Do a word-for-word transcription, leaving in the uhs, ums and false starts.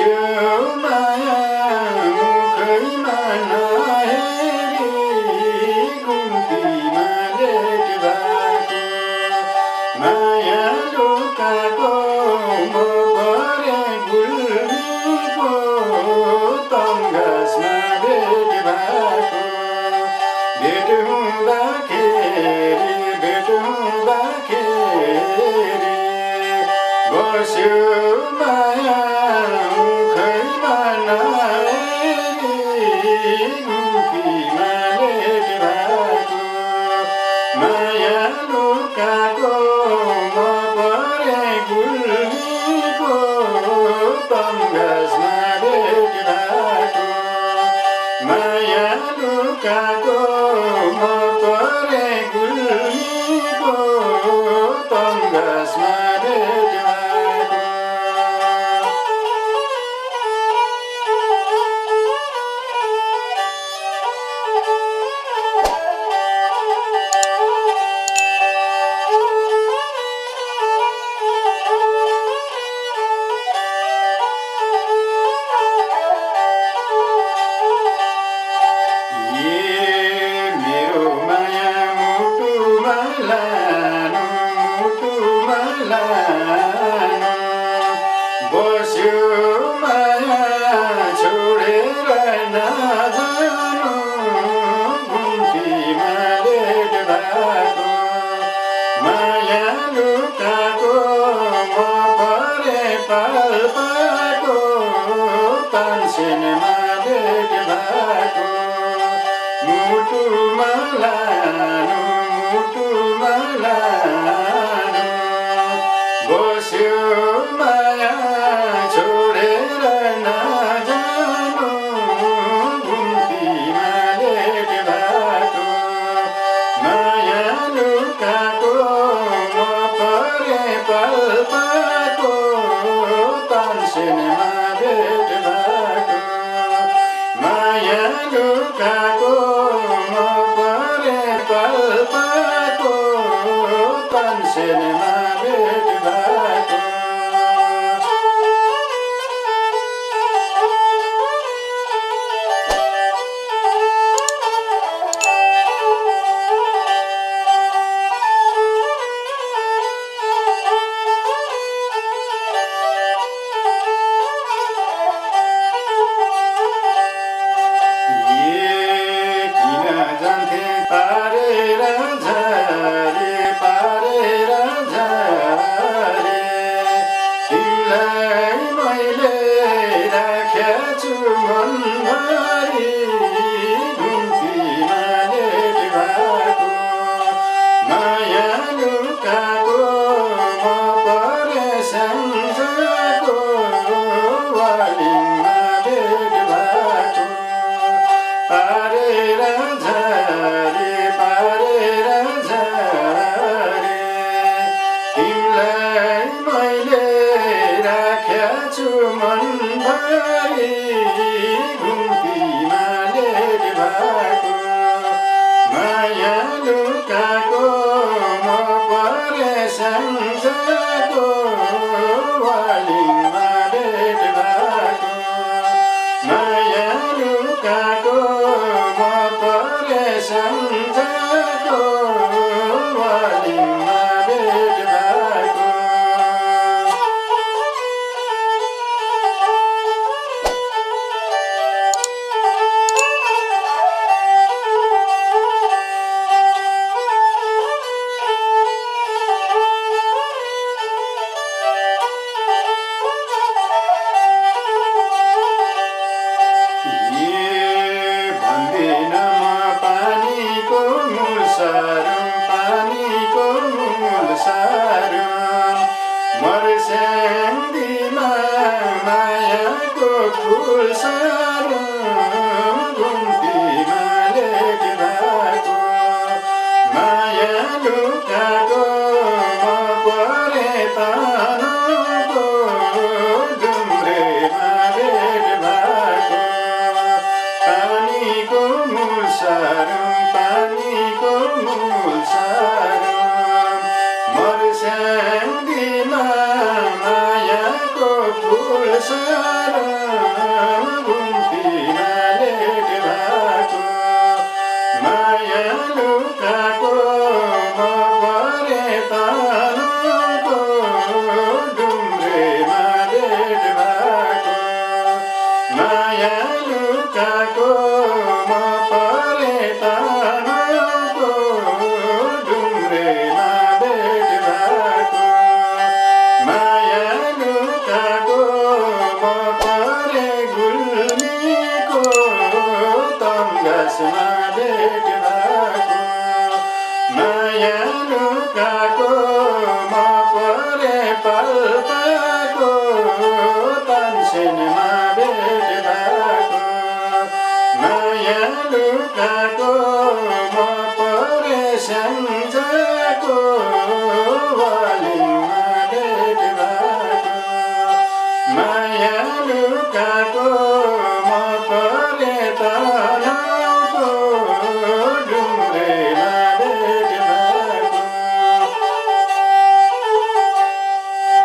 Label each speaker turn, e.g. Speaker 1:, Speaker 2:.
Speaker 1: बस्यो माया मुखैमा नहेरी घुम्तीमा लेट भएको माया लुकाको म परे गुल्मीको तङ्गासमा भेट भएको भेट हुँदाखेरि भेट हुँदाखेरि बस्यो माया मुखैमा नहेरी घुम्तीमा लेट भएको माया लुकाको म परे गुल्मीको तङ्गासमा भेट भएको माया लुकाको म परे गुल्मीको तङ्गासमा भेट बस्यो माया छोडेर नजानु घुम्तीमा लेट भएको माया लुकाको म परे पाल्पाको तानसेनमा भेट भएको मुटुमा लानु मुटुमा लानु बस्यो माया छोडेर नजानु घुम्तीमा लेट भएको माया लुकाको म परे पाल्पाको तानसेनमा भेट भएको माया लुकाको म परे पाल्पाको तानसेनमा भेट भएको पारेर झरे पारेर झरे तिमीलाई मैले राखेछु मनभरि घुम्तीमा लेट भएको माया लुकाको म परे सम्झको वालिङमा भेट भएको पारेर झरे पारेर झरे तिमीलाई मैले राखेछु मनभरि घुम्तीमा लेट भएको माया लुकाको म परे सम्झको वालिङमा भेट भएको माया लुकाको म परे सम्झको वालिङमा भेट भएको पानीको मूल सारौँ मर्स्याङ्दीमा मायाको फुल सारौँ घुम्तीमा लेट भएको माया लुकाको म परे पानीको डुम्रेमा भेट भएको पानीको मूल सारौँ पानीको मूल सारौँ मर्स्याङ्दीमा मायाको फुल सारौँ लुकाको म परे तनको डुम्रेमा भेट भएको माया लुकाको म परे गुल्मीको तम्घासमा भेट भएको माया लुकाको म परे पाल्पाको तानसेनमा भेट भएको माया लुकाको